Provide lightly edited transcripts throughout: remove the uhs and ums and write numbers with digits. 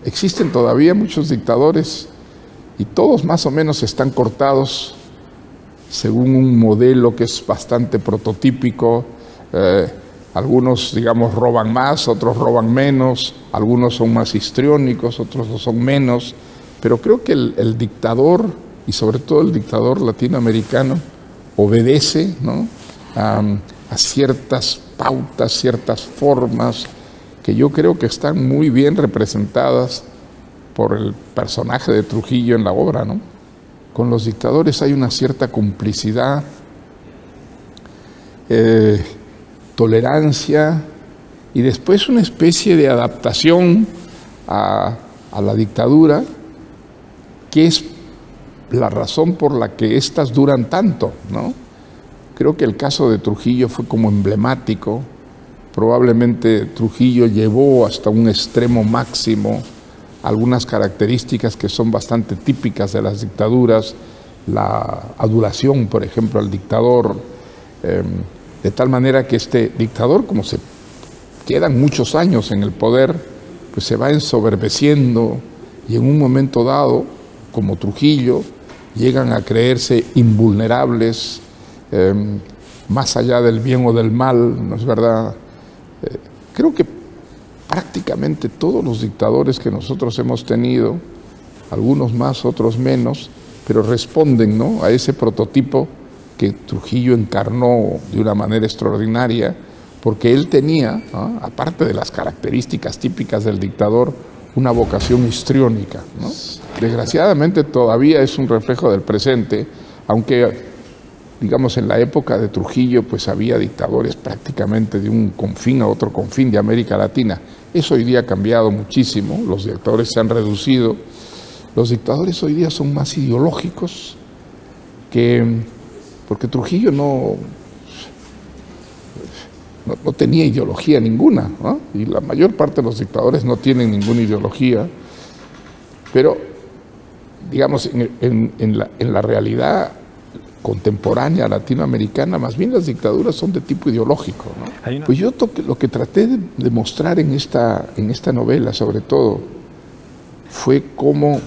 existen todavía muchos dictadores y todos más o menos están cortados según un modelo que es bastante prototípico. Algunos, digamos, roban más, otros roban menos, algunos son más histriónicos, otros lo son menos, pero creo que el dictador, y sobre todo el dictador latinoamericano, obedece, ¿no?, a ciertas pautas, ciertas formas que yo creo que están muy bien representadas por el personaje de Trujillo en la obra, ¿no? Con los dictadores hay una cierta complicidad, tolerancia y después una especie de adaptación a la dictadura, que es la razón por la que éstas duran tanto, ¿no? Creo que el caso de Trujillo fue como emblemático. Probablemente Trujillo llevó hasta un extremo máximo algunas características que son bastante típicas de las dictaduras, la adulación, por ejemplo, al dictador, de tal manera que este dictador, como se quedan muchos años en el poder, pues se va ensoberbeciendo y en un momento dado, como Trujillo, llegan a creerse invulnerables, más allá del bien o del mal, ¿no es verdad? Creo que prácticamente todos los dictadores que nosotros hemos tenido, algunos más, otros menos, pero responden, ¿no?, a ese prototipo que Trujillo encarnó de una manera extraordinaria, porque él tenía, ¿no?, aparte de las características típicas del dictador, una vocación histriónica, ¿no? Desgraciadamente todavía es un reflejo del presente, aunque, digamos, en la época de Trujillo pues había dictadores prácticamente de un confín a otro confín de América Latina. Eso hoy día ha cambiado muchísimo, los dictadores se han reducido. Los dictadores hoy día son más ideológicos, porque Trujillo no tenía ideología ninguna, ¿no? Y la mayor parte de los dictadores no tienen ninguna ideología, pero, digamos, en la realidad contemporánea latinoamericana, más bien las dictaduras son de tipo ideológico, ¿no? Pues yo lo que traté de mostrar en esta novela, sobre todo, fue cómo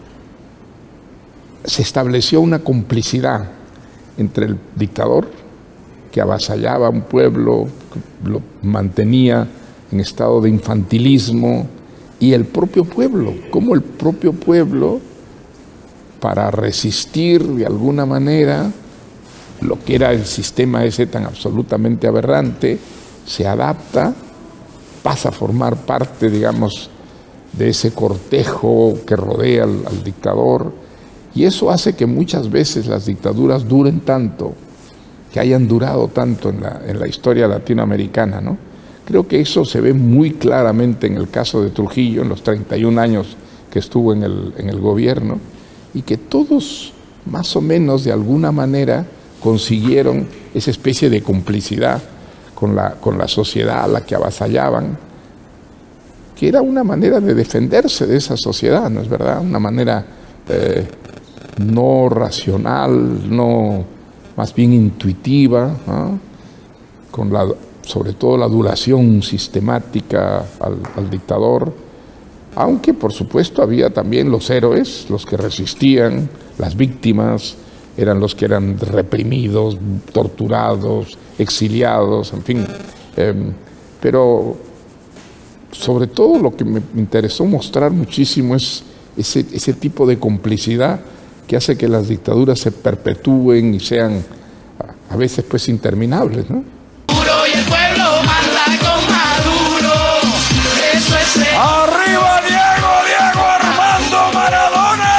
se estableció una complicidad entre el dictador, que avasallaba a un pueblo, lo mantenía en estado de infantilismo, y el propio pueblo, cómo el propio pueblo, para resistir de alguna manera lo que era el sistema ese tan absolutamente aberrante, se adapta, pasa a formar parte, digamos, de ese cortejo que rodea al dictador, y eso hace que muchas veces las dictaduras duren tanto, que hayan durado tanto en la historia latinoamericana, ¿no? Creo que eso se ve muy claramente en el caso de Trujillo, en los 31 años que estuvo en el gobierno, y que todos, más o menos, de alguna manera, consiguieron esa especie de complicidad con la sociedad a la que avasallaban, que era una manera de defenderse de esa sociedad, ¿no es verdad? Una manera no racional, no, más bien intuitiva, ¿no?, sobre todo la adulación sistemática al dictador, aunque por supuesto había también los héroes, los que resistían, las víctimas, eran los que eran reprimidos, torturados, exiliados, en fin. Pero sobre todo lo que me interesó mostrar muchísimo es ese tipo de complicidad que hace que las dictaduras se perpetúen y sean a veces pues interminables, ¿no? Y el pueblo manda con Maduro. Eso es el... ¡Arriba Diego, Diego Armando Maradona!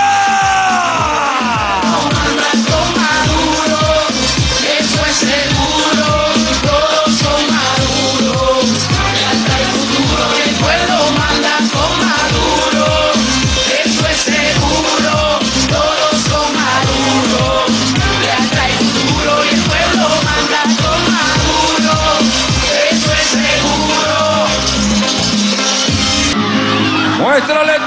Manda con Maduro. Eso es seguro. Todos son Maduro. Hasta el futuro. Y el pueblo manda con Maduro. Eso es seguro. Todos son Maduro. Hasta el futuro. Y el pueblo manda con Maduro. Eso es seguro. ¡Muéstrale